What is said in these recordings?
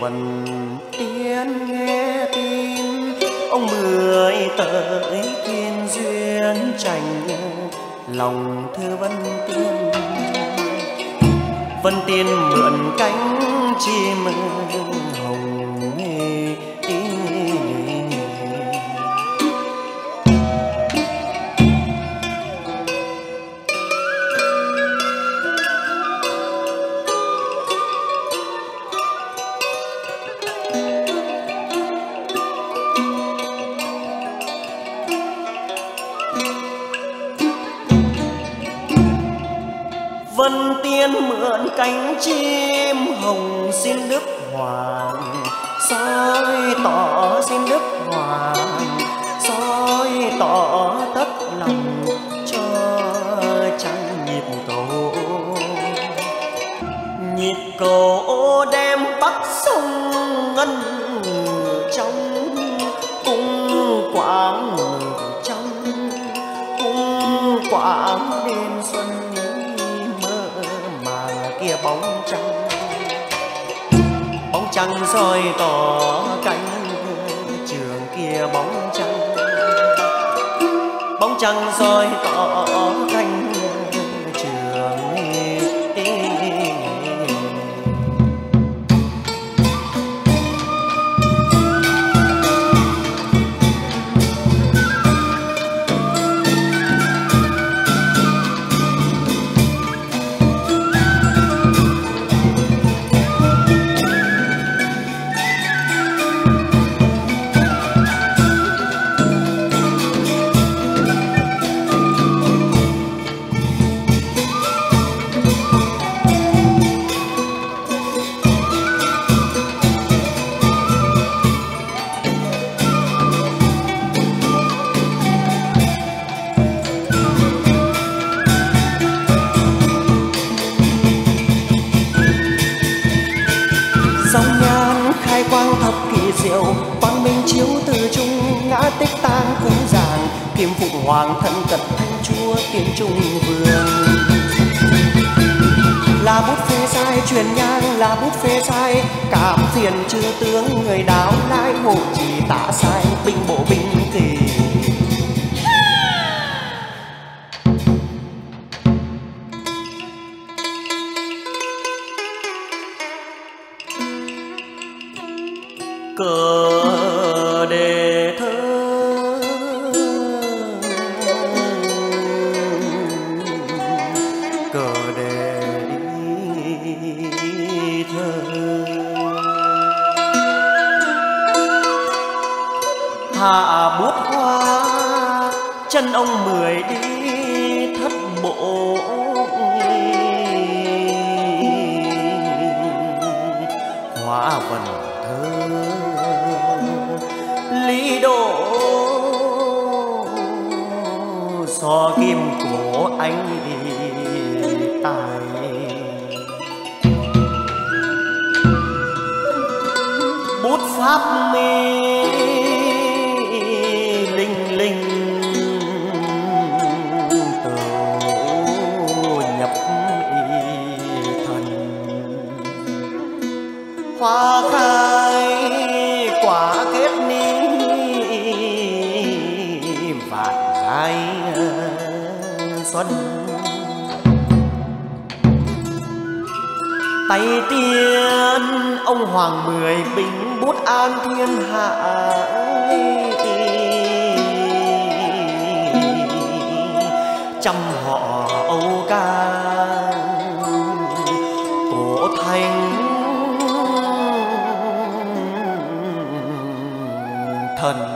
Vân Tiên nghe tin ông Mười tới thiên duyên tranh, lòng thưa Vân Tiên. Vân Tiên mượn cánh chim hồng nghề. Vân Tiên mượn cánh chim hồng xin Đức Hoàng soi tỏ, xin Đức Hoàng soi tỏ tất lòng cho trăng nhịp cầu. Nhịp cầu đem bắc sông ngân trong cung quảng, trong cung quảng đêm xuân kia bóng trăng soi tỏ cánh trường kia bóng trăng soi tỏ cánh trường. Quang thập kỷ diệu quang minh chiếu từ trung, ngã tích tang cúng dường kim phụng hoàng thân cận thanh chúa tiên trung vương. Là bút phê sai truyền nhang, là bút phê sai cảm phiền chư tướng, người đáo lái hộ trì tả sai binh bộ binh kỳ. Cờ đề thơ cờ đề thơ, hạ bút hoa chân ông Mười đi thất bộ. Hóa vần lý độ so kim của anh tài. Bút pháp mi linh linh tấu nhập thần. Hoa khai quả kết ni vạn giai xuân. Tay tiên ông Hoàng Mười binh bút an thiên hạ. Trăm họ Âu ca cổ thành thần.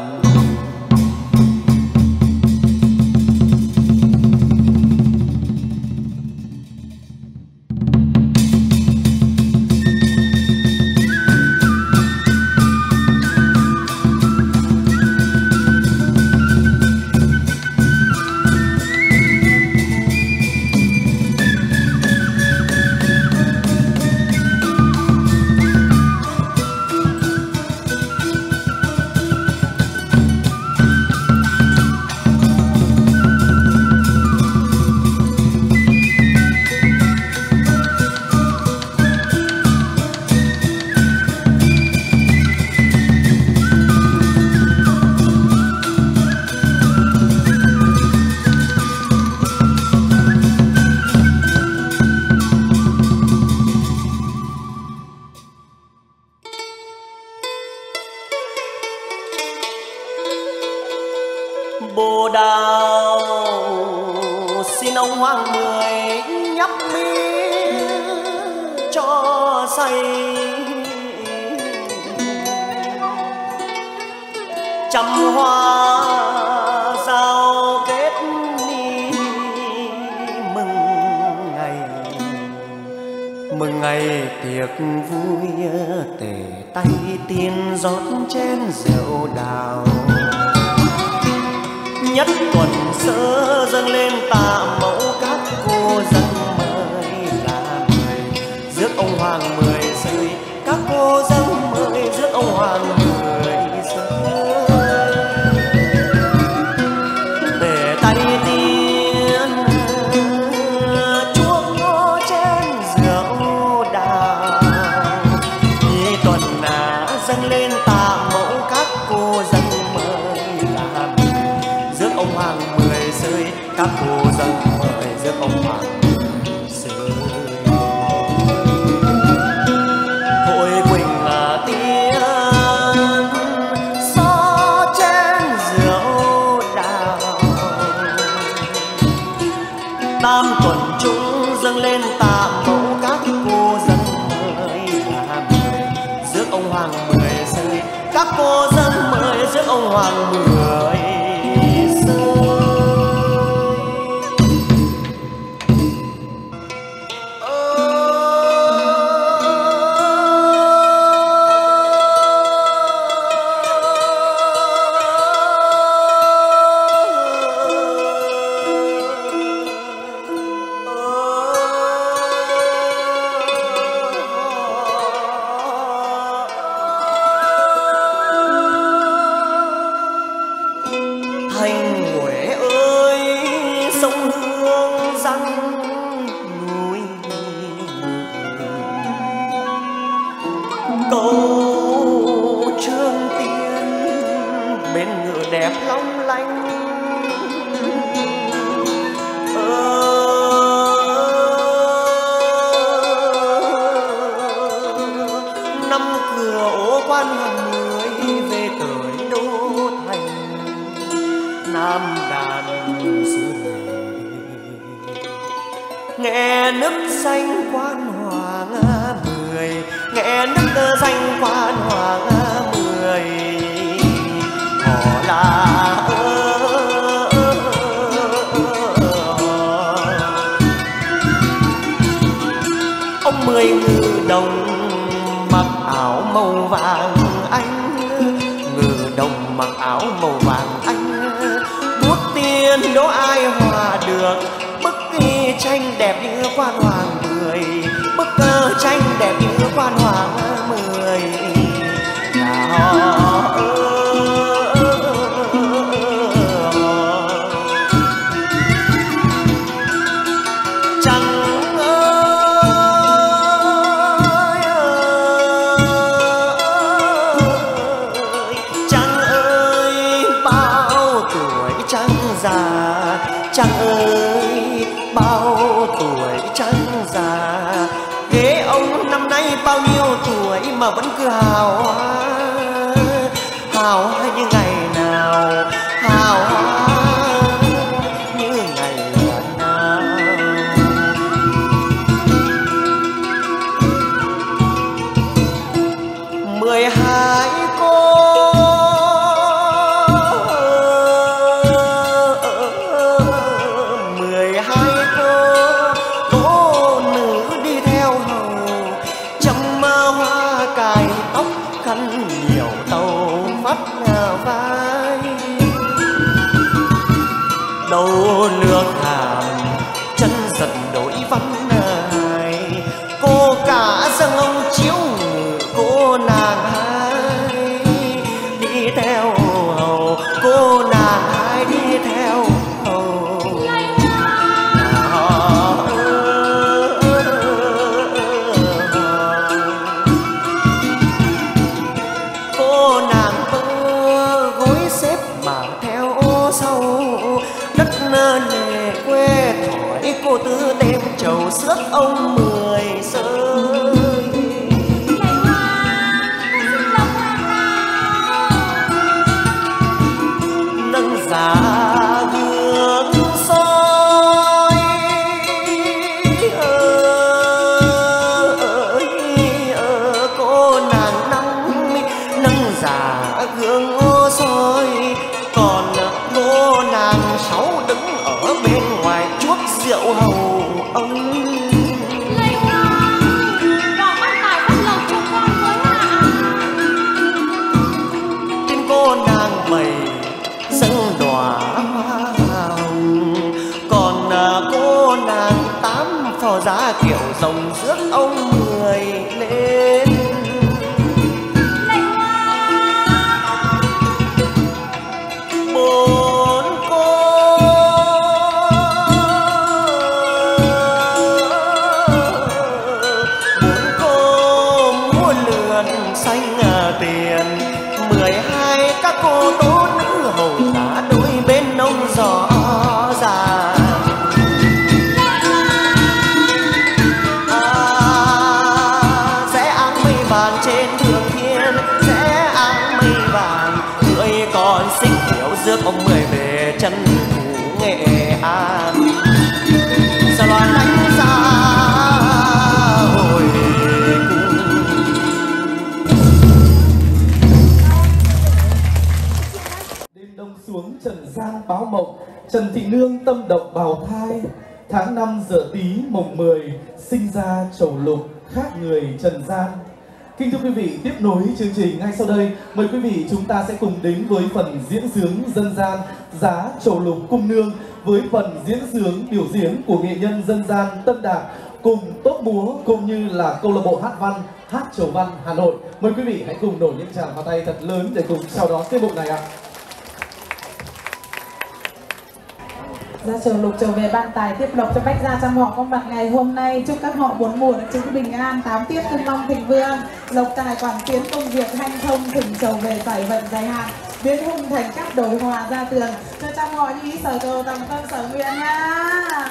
Bồ Đào xin ông Hoàng Mười nhấp mi cho say, trăm hoa giao kết ni mừng ngày tiệc vui, tề tay tiên rót chén rượu đào. Nhất tuần sớ dâng lên tạ mẫu các cô dân mời là mời rước ông Hoàng Mười rơi, các cô dân mời rước ông Hoàng Mười rơi. Để tay tiên chuông ngõ chén rượu đào, nhị tuần dâng lên tạ mẫu các cô dân ông Hoàng Mười rơi, các cô dân mời rước ông Hoàng Mười rơi. Hội quỳnh là tiên so chén rượu đào, tam tuần chúng dâng lên tạ mẫu các cô dân mời là mời rước ông Hoàng Mười rơi, các cô dân mời rước ông Hoàng Mười. Câu Trương Tiên bên ngựa đẹp long lanh, năm cửa ố quan Hoàng Mười về tới đô thành, nam đàn xứ nghe nước xanh quan Hoàng Mười, nghe nước danh quan Hoàng Mười. Họ là ông Mười ngự đồng mặc áo màu vàng anh, ngự đồng mặc áo màu vàng anh, bút tiên đố ai hòa được bức tranh đẹp như quan Hoàng Mười, bức tranh đẹp như quan Hoàng Mười. Chàng ơi bao tuổi chàng già, ghế ông năm nay bao nhiêu tuổi mà vẫn cứ hào hoa như ngày nào, hào hoa như ngày nào. 12 cô nhiều tàu vắt vai, đầu nước hàm chân giật đổi văn này. Cô cả dâng ông chiếu ngự cô nàng hai đi theo hầu, cô nàng hai đi theo hầu. Cô nàng bơ gối xếp mà theo sau, đất nề quê thỏi cô tư tem trầu xước ông Mười rơi. Nâng giá gương soi. Cô nàng nâng giá gương soi, còn cô nàng Sáu đứng ở bên ngoài chuốc rượu hầu ông. Cô nàng Bảy dâng đóa hoa hồng, còn cô nàng Tám phò giá kiểu rồng rước ông Mười lên. Bốn cô múa lượn xanh tiền, 12 các cô tố nữ hầu giá đôi bên ông rõ ràng. Rẽ áng mây vàng trên thượng thiên, rẽ áng mây vàng, người còn xinh hiểu rước ông Mười về chân thủ Nghệ An. Sao loan đánh ra hồi đông xuống trần gian báo mộng, Trần Thị Nương tâm động bào thai. Tháng 5 giờ Tý mùng 10 sinh ra Trầu Lục khác người trần gian. Kính thưa quý vị, tiếp nối chương trình ngay sau đây, mời quý vị chúng ta sẽ cùng đến với phần diễn xướng dân gian Giá Trầu Lục Cung Nương, với phần diễn xướng biểu diễn của nghệ nhân dân gian Tân Đạt cùng tốt múa cũng như là câu lạc bộ hát văn Hát Chầu Văn Hà Nội. Mời quý vị hãy cùng nổi những tràng pháo tay thật lớn để cùng chào đón tiết mục này ạ. Giá Trầu Lục trở về ban tài tiếp lộc cho bách gia trong họ có mặt ngày hôm nay. Chúc các họ bốn mùa được chứng bình an, 8 tiết cung long thịnh vượng, lộc tài quản tiến công việc hanh thông, thỉnh trầu về giải vận dài hạn, biến hung thành các đổi hòa ra tường, cho trong họ như ý sở cầu tầm cân sở nguyện nha.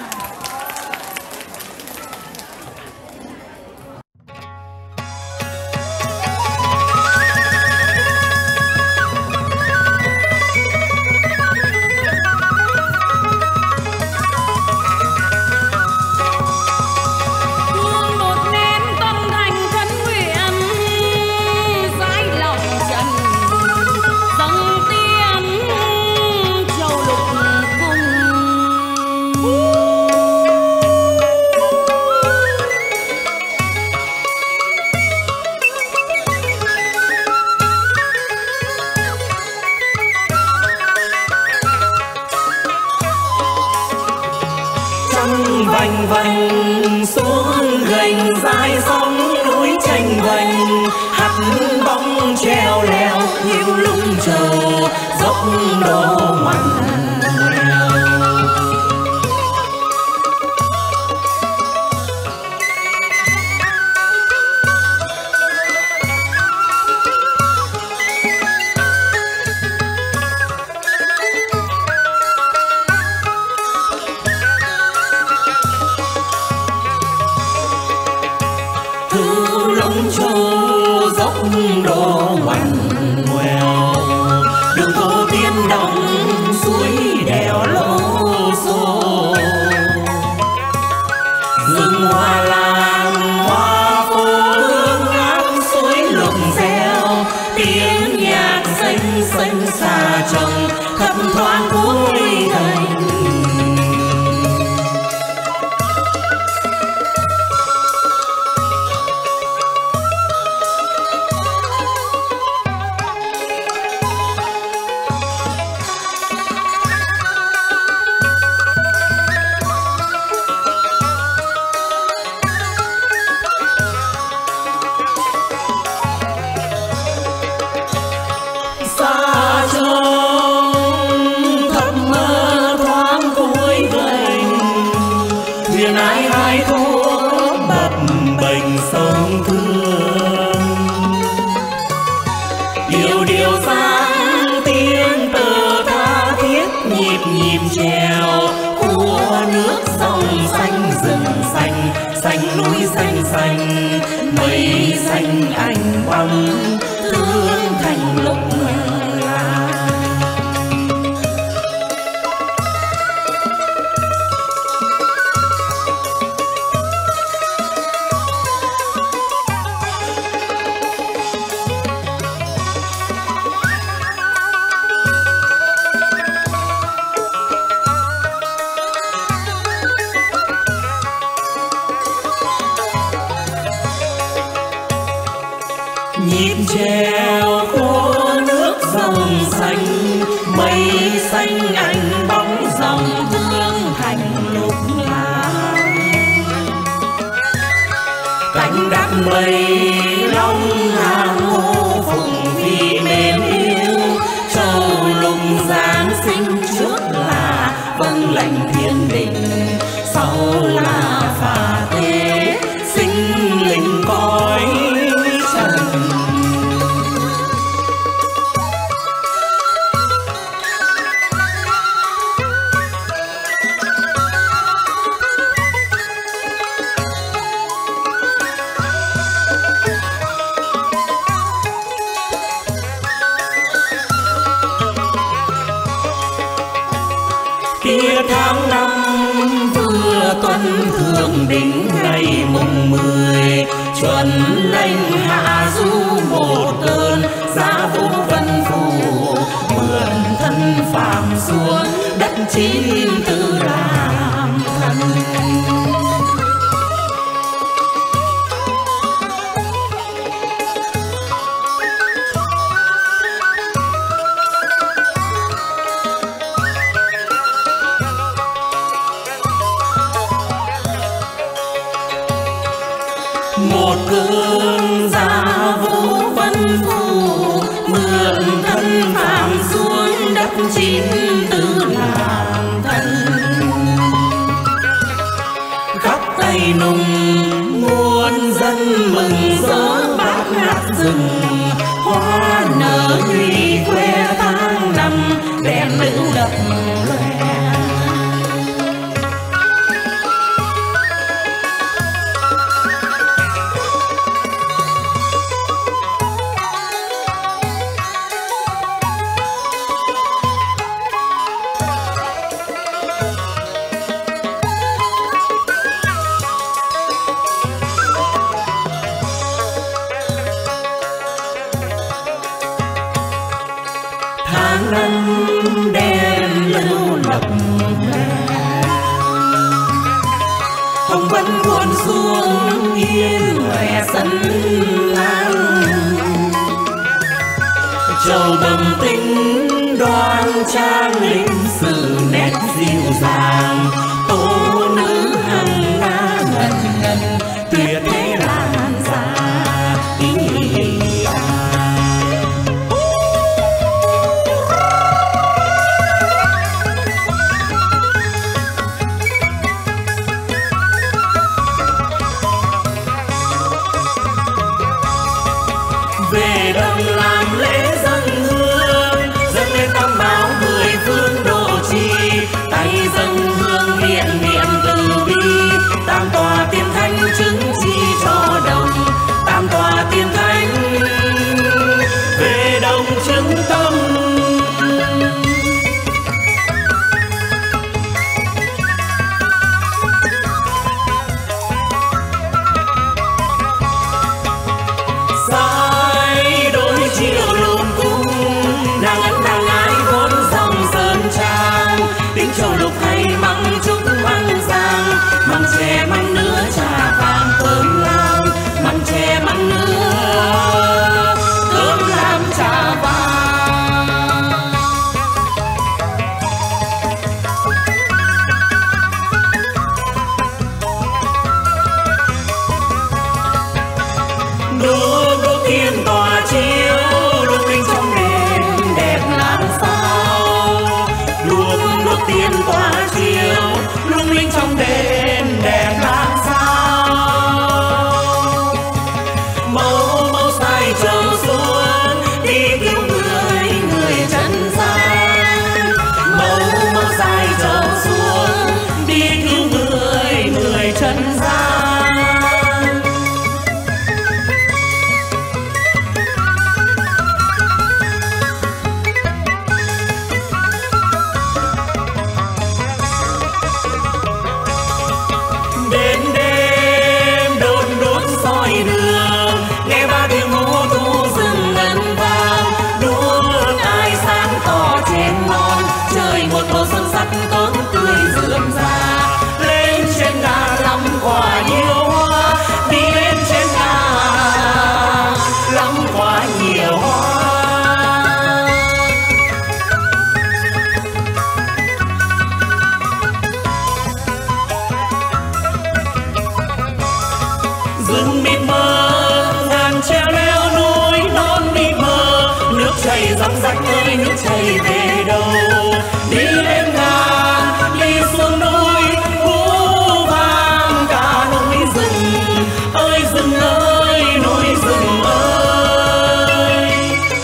Vành vành xuống gành dài sóng núi tranh vành, hắt bóng treo leo nhiều lung trầu dốc đổ ngoằn ngoèo. Dốc đổ ngoằn ngoèo, đường cô tiên đồng suối đèo lô xô, rừng hoa lan hoa phố hương ngát suối lục reo, tiếng nhạc xanh xanh xa trồng thấp thoáng cuối gành. Nhịp trèo của nước sông xanh, rừng xanh xanh núi xanh xanh, mây xanh anh băng thương thành lục là. nhịp treo của nước dòng xanh, mây xanh ánh bóng dòng hương thành lục lam. Cánh đắp mây long hàng hô phụng vì mến yêu, châu lục giáng sinh trước là vâng lệnh thiên đình, sau là phà thế sinh linh cõi trần. Kia tháng năm vừa tuần thường đỉnh ngày mùng 10, chuẩn lệnh hạ du một cơn giá vũ vân phù, mượn thân phàm xuống đất chín tự làm thần. Một cơn giá vũ vân phù, mượn thân phàm xuống đất chín tự làm thân. Khắp Tây Nùng muôn dân mừng rỡ bát ngát rừng, hoa nở nhụy khoe tháng năm đèn nữ lập lòe. Tháng năm đèn lưu lập lòe, hồng vân cuộn xuống yên lòe sân lan. Châu bẩm tinh đoan trang lịch sử nét dịu dàng, tố nữ hằng nga ngần ngần tuyệt thế lan ra. Về đồng làm lễ dâng hương, dâng lên tam bảo 10 phương độ trì, tay dâng hương miệng niệm từ bi. Tam tòa tiên thánh chứng chi cho đồng, tam tòa tiên thánh về đồng chứng tâm. Châu lục hay măng trúc măng giang, măng chè măng nứa trà vàng thơm lam, măng chè măng nứa thơm lam trà vàng. Đô thiên tòa chiếu lung linh trong đền đẹp làm sao, đuốc tiên tỏa chiếu lung linh trong đền đẹp làm sao. Mẫu mẫu sai trầu xuống đi cứu người trần gian, mẫu mẫu sai trầu xuống đi cứu người trần gian. rừng mịt mờ, ngàn treo leo núi non mịt mờ, nước chảy róc rách ơi nước chảy về đâu, đi lên ngàn đi xuống núi vũ vang cả núi rừng ơi rừng ơi núi rừng ơi.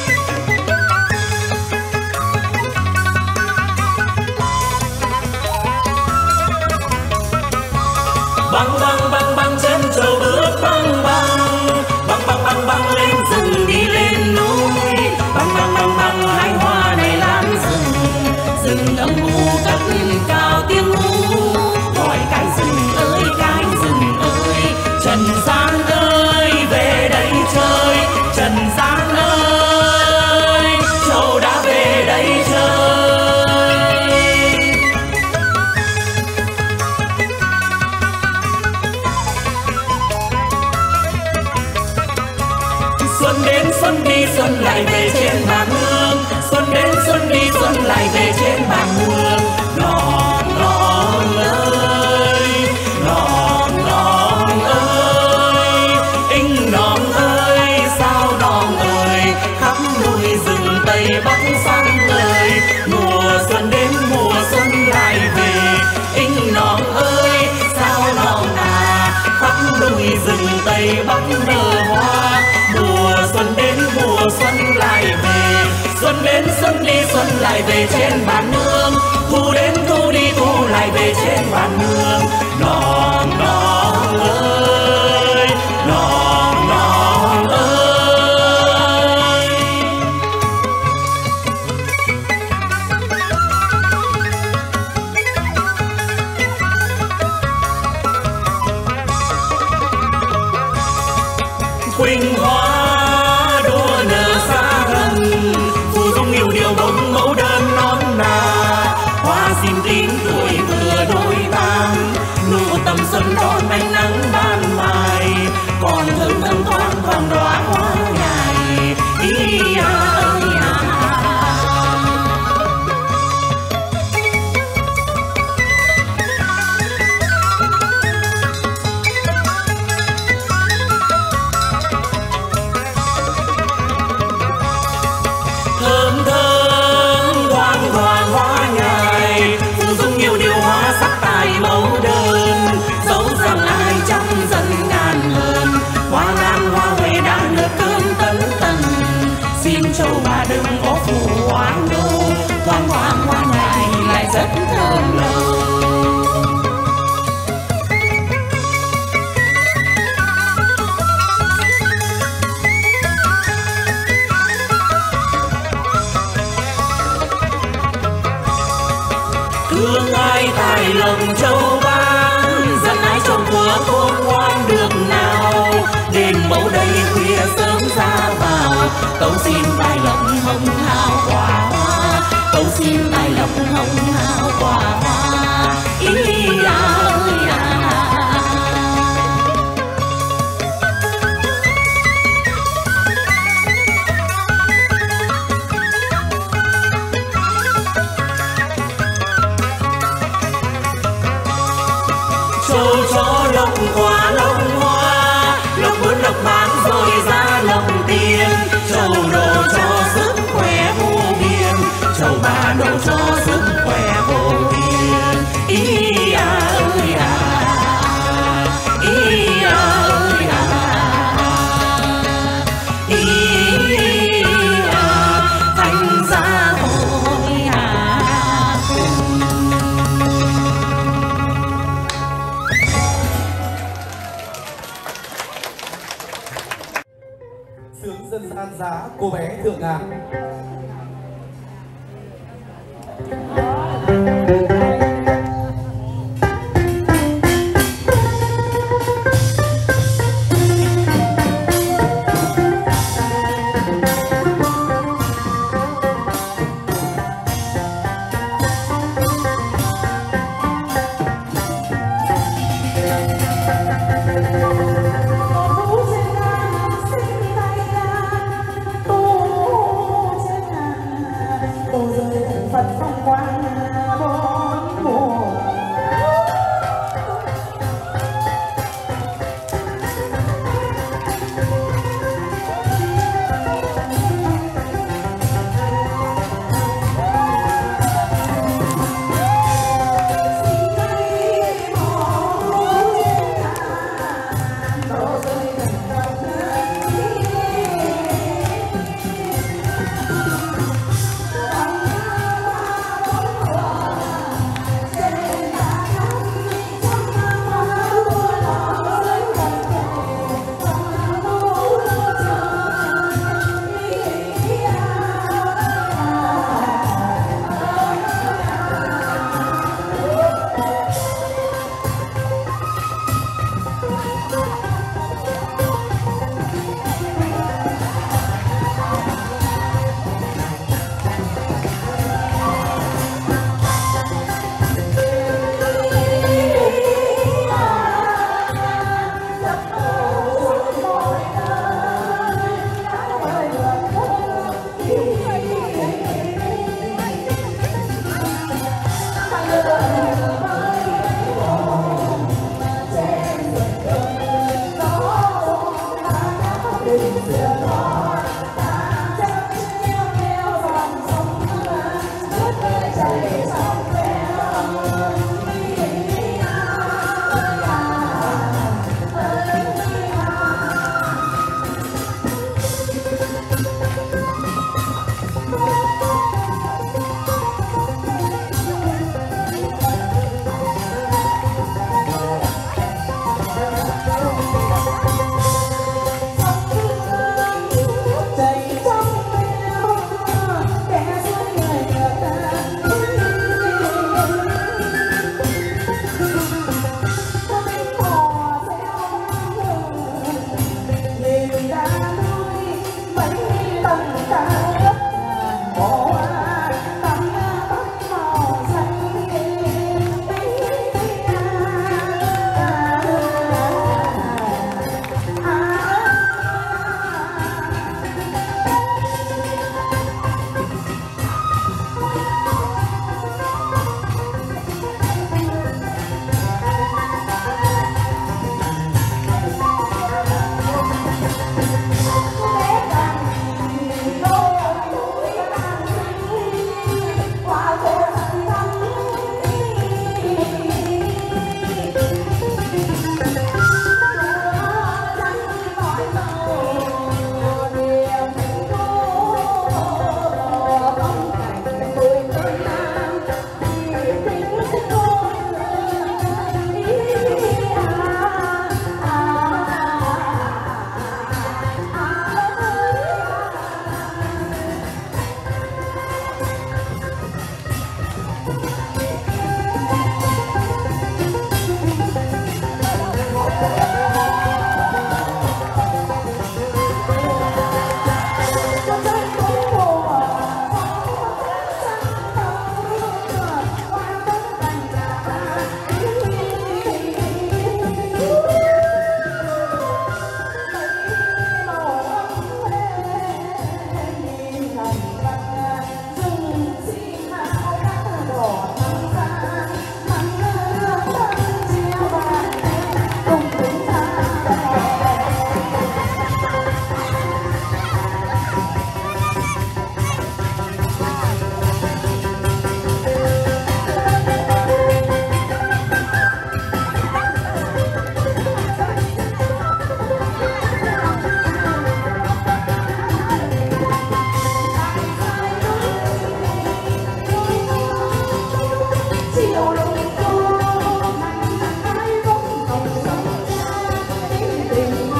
Băng băng băng băng chân trâu bước băng băng băng băng băng băng lên rừng đi lên núi, băng băng băng băng hai hoa này lan rừng, rừng âm u cất cao tiếng hú gọi cái rừng ơi Trần gian ơi về đây chơi, Trần gian ơi trâu đã về đây chơi. Xuân đến xuân đi xuân lại về trên bàn hương, xuân đến xuân đi xuân lại về trên bàn hương. Nòn nòn ơi nòn nòn ơi inh nòn ơi sao nòn ơi khắp núi rừng tây bắc xanh ơi, mùa xuân đến mùa xuân lại về, inh nòn ơi sao nòn à khắp núi rừng tây bắc nở hoa, mùa xuân đến mùa xuân lại về, xuân đến xuân đi xuân lại về trên bàn nương, thu đến thu đi thu lại về trên bàn nương. Non non ơi non non ơi. Quỳnh hoa đua nở xa gần, phù dung nhiều điều bông mẫu đơn non nà, hoa xin tím tuổi vừa đôi tam, nụ tầm xuân đón ánh nắng ban mai, còn thơm thơm thoáng thoáng đóa hoa nhài. Ý ơi thơm thơm thoáng thoáng hoa nhài, phù dung nhiều điều hoa sắc tài mẫu đơn, dẫu rằng ai trăm dân ngàn hơn, hoa lan hoa huệ đã được cơm tấn tần, xin châu bà đừng có phù hoa nô, thoáng thoáng hoa nhài lại rất thơm lâu. Thương ai tài lòng châu ban, dân ai trong của khôn ngoan được nào, đêm mẫu đây khuya sớm ra vào, tấu xin tài lộc hồng hào quả hoa, tấu xin tài lộc hồng hào quả hoa. Ý ơi châu chó lộc hoa lông hoa, lộc bốn lộc bán rồi ra lộc tiền, châu đồ cho sức khỏe vô biên, châu bà đồ cho sức khỏe vô biên. Ý ơi ý ơi ý thành ra hội Sướng dân gian giá cô bé Thượng Ngàn. Hãy subscribe cho kênh Ghiền Mì Gõ để không bỏ lỡ chiều lung tung hai bóng hồng sông ra tình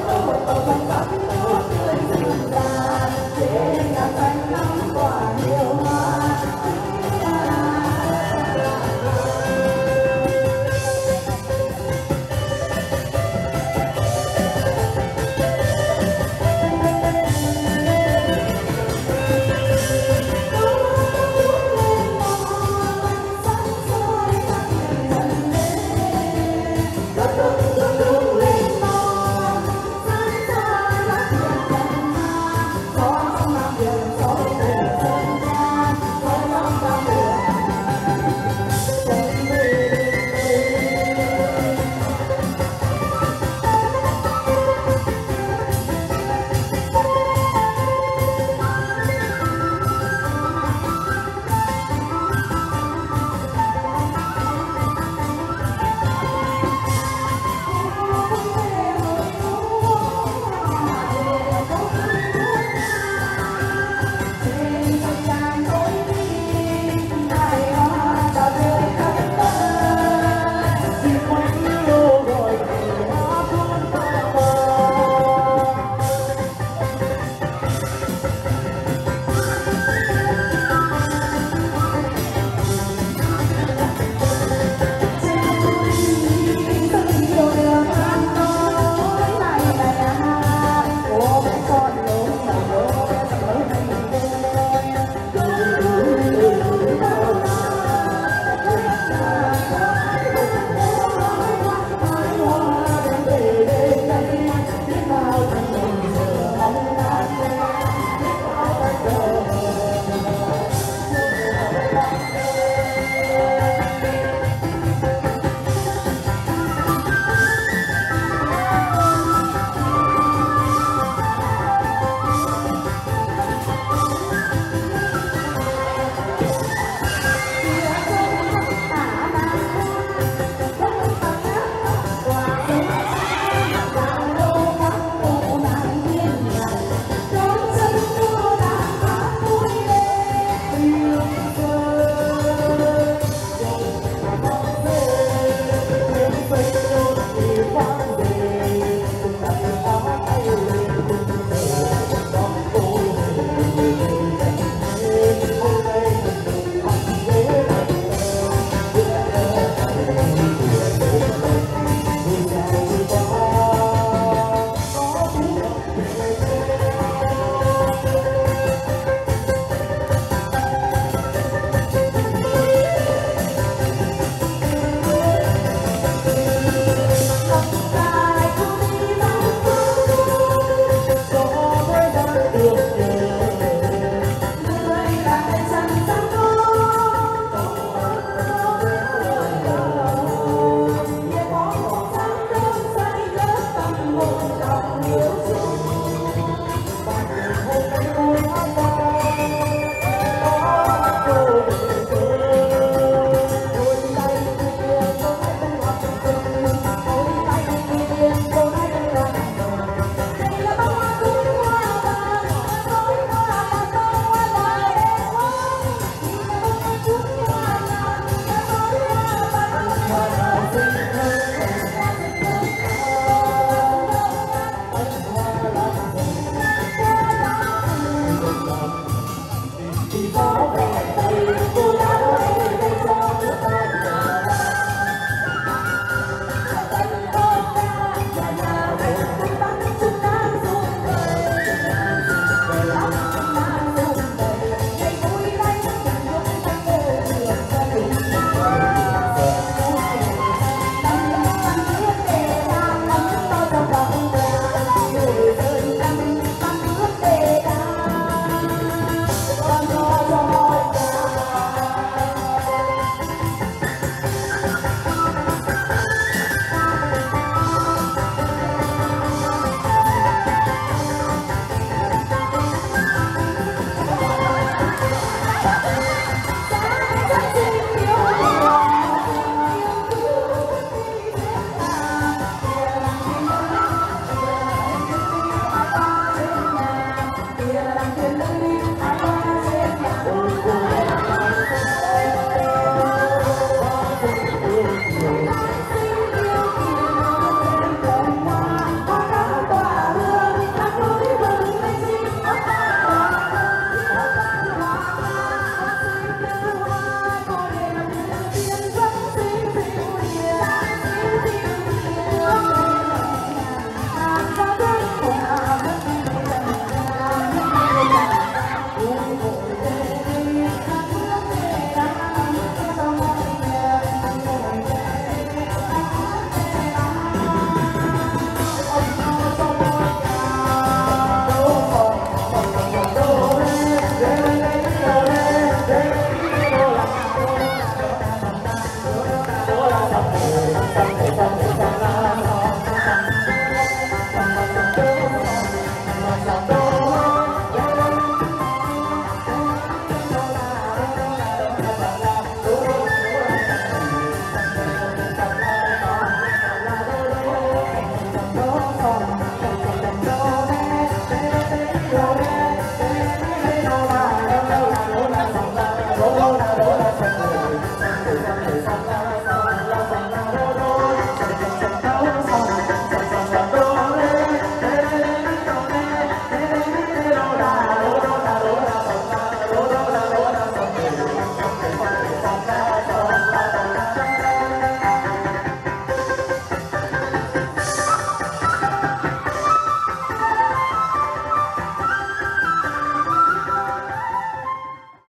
Hãy subscribe cho kênh Ghiền Mì Gõ để không bỏ lỡ những video hấp dẫn.